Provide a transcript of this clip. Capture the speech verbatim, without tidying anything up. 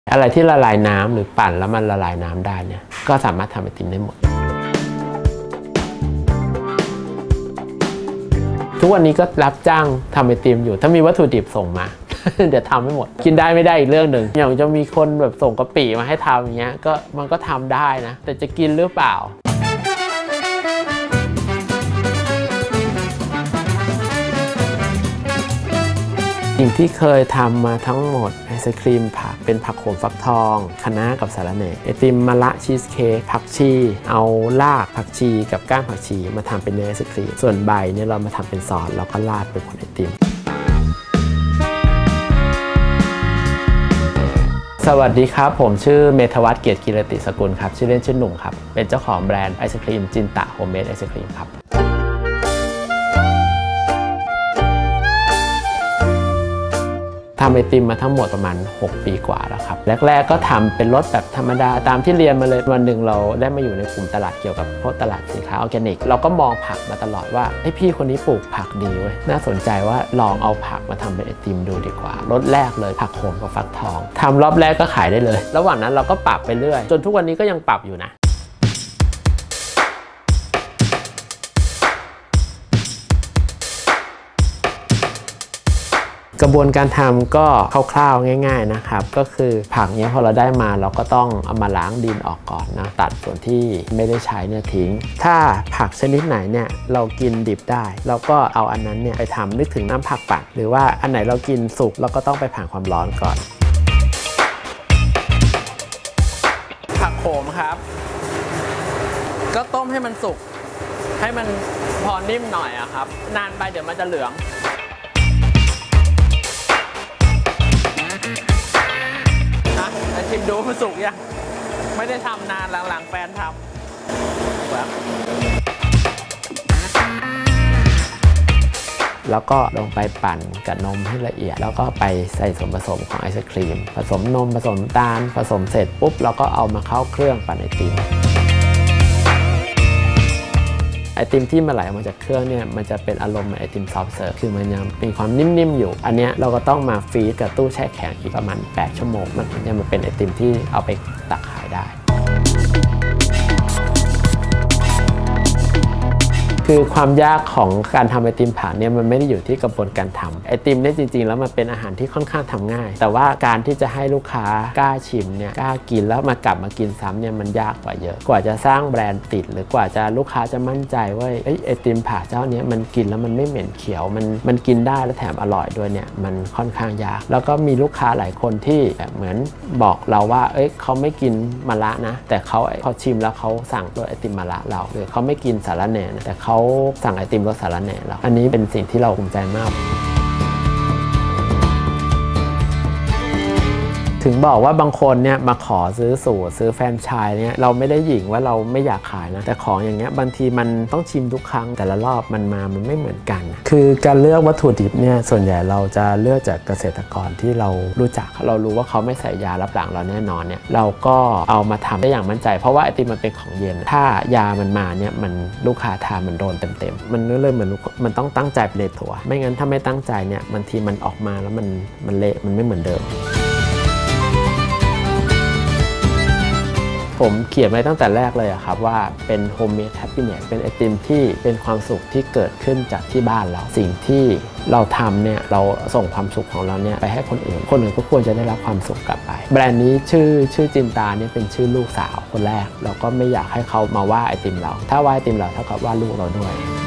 อะไรที่ละลายน้ำหรือปั่นแล้วมันละลายน้ำได้เนี่ยก็สามารถทำไอติมได้หมดทุกวันนี้ก็รับจ้างทำไอติมอยู่ถ้ามีวัตถุดิบส่งมา เดี๋ยวทำให้หมดกินได้ไม่ได้อีกเรื่องหนึ่งอย่างจะมีคนแบบส่งกะปิมาให้ทำอย่างเงี้ยก็มันก็ทำได้นะแต่จะกินหรือเปล่าสิ่งที่เคยทำมาทั้งหมดไอศครีมผักเป็นผักโขมฟักทองคะน้ากับสาระแหน่ไอติมมะระชีสเค้กผักชีเอารากผักชีกับก้านผักชีมาทำเป็นเนื้อไอศครีมส่วนใบเนี่ยเรามาทำเป็นซอสแล้วก็ราดเป็นผลไอติมสวัสดีครับผมชื่อเมธวัฒน์เกียรติกิรติสกุลครับชื่อเล่นชื่อหนุ่มครับเป็นเจ้าของแบรนด์ไอศครีมจินตะโฮมเมดไอศครีมครับทำไอติมมาทั้งหมดประมาณหกปีกว่าแล้วครับแรกๆก็ทำเป็นรสแบบธรรมดาตามที่เรียนมาเลยวันหนึ่งเราได้มาอยู่ในกลุ่มตลาดเกี่ยวกับพวกตลาดสินค้าออร์แกนิกเราก็มองผักมาตลอดว่าไอพี่คนนี้ปลูกผักดีเว้ยน่าสนใจว่าลองเอาผักมาทำเป็นไอติมดูดีกว่ารสแรกเลยผักโขมกับฟักทองทำรอบแรกก็ขายได้เลยระหว่างนั้นเราก็ปรับไปเรื่อยจนทุกวันนี้ก็ยังปรับอยู่นะกระบวนการทำก็คร่าวๆง่ายๆนะครับก็คือผักเนี้ยพอเราได้มาเราก็ต้องเอามาล้างดินออกก่อนนะตัดส่วนที่ไม่ได้ใช้เนี่ยทิ้งถ้าผักชนิดไหนเนี่ยเรากินดิบได้เราก็เอาอันนั้นเนี่ยไปทำนึกถึงน้ำผักปั่นหรือว่าอันไหนเรากินสุกเราก็ต้องไปผ่านความร้อนก่อนผักโขมครับก็ต้มให้มันสุกให้มันพอนิ่มหน่อยอะครับนานไปเดี๋ยวมันจะเหลืองชิมดูมันสุกยังไม่ได้ทำนานหลังๆแฟนทำแบบแล้วก็ลงไปปั่นกับนมให้ละเอียดแล้วก็ไปใส่ส่วนผสมของไอศครีมผสมนมผสมน้ำตาลผสมเสร็จปุ๊บเราก็เอามาเข้าเครื่องปั่นไอติมไอติมที่มาไหลออกมาจากเครื่องเนี่ยมันจะเป็นอารมณ์เหมือนไอติมซอฟต์เสิร์ฟคือมันยังมีความนิ่มๆอยู่อันนี้เราก็ต้องมาฟรีซกับตู้แช่แข็งอีกประมาณแปดชั่วโมงมันถึงจะมาเป็นไอติมที่เอาไปตักขายได้คือความยากของการทำไอติมผักเนี่ยมันไม่ได้อยู่ที่กระบวนการทำไอติมเนี่ยจริงๆแล้วมันเป็นอาหารที่ค่อนข้างทำง่ายแต่ว่าการที่จะให้ลูกค้ากล้าชิมเนี่ยกล้ากินแล้วมากลับมากินซ้ำเนี่ยมันยากกว่าเยอะกว่าจะสร้างแบรนด์ติดหรือกว่าจะลูกค้าจะมั่นใจว่าไอติมผักเจ้านี้มันกินแล้วมันไม่เหม็นเขียวมันมันกินได้และแถมอร่อยด้วยเนี่ยมันค่อนข้างยากแล้วก็มีลูกค้าหลายคนที่แบบเหมือนบอกเราว่าเอ้ยเขาไม่กินมะระนะแต่เขาเขาชิมแล้วเขาสั่งตัวไอติมมะระเราหรือเขาไม่กินสาระแหน่นะแต่เขาสั่งไอติมรสสาระแหน่แล้วอันนี้เป็นสิ่งที่เราภูมิใจมากถึงบอกว่าบางคนเนี่ยมาขอซื้อสูตรซื้อแฟรนไชส์เนี่ยเราไม่ได้หยิ่งว่าเราไม่อยากขายนะแต่ของอย่างเงี้ยบางทีมันต้องชิมทุกครั้งแต่ละรอบมันมามันไม่เหมือนกันคือการเลือกวัตถุดิบเนี่ยส่วนใหญ่เราจะเลือกจากเกษตรกรที่เรารู้จักเรารู้ว่าเขาไม่ใส่ยารับหลังเราแน่นอนเนี่ยเราก็เอามาทำได้อย่างมั่นใจเพราะว่าไอติมมันเป็นของเย็นถ้ายามันมาเนี่ยมันลูกค้าทานมันโดนเต็มๆมันเลยเหมือนมันต้องตั้งใจไปเลยถั่วไม่งั้นถ้าไม่ตั้งใจเนี่ยบางทีมันออกมาแล้วมันมันเละมันไม่เหมือนเดิมผมเขียนไว้ตั้งแต่แรกเลยครับว่าเป็นโฮมเมดแฮปปี้เนสเป็นไอติมที่เป็นความสุขที่เกิดขึ้นจากที่บ้านเราสิ่งที่เราทำเนี่ยเราส่งความสุขของเราเนี่ยไปให้คนอื่นคนอื่นก็ควรจะได้รับความสุขกลับไปแบรนด์นี้ชื่อชื่อจินตาเนี่ยเป็นชื่อลูกสาวคนแรกเราก็ไม่อยากให้เขามาว่าไอติมเราถ้าว่าไอติมเราเท่ากับว่าลูกเราด้วย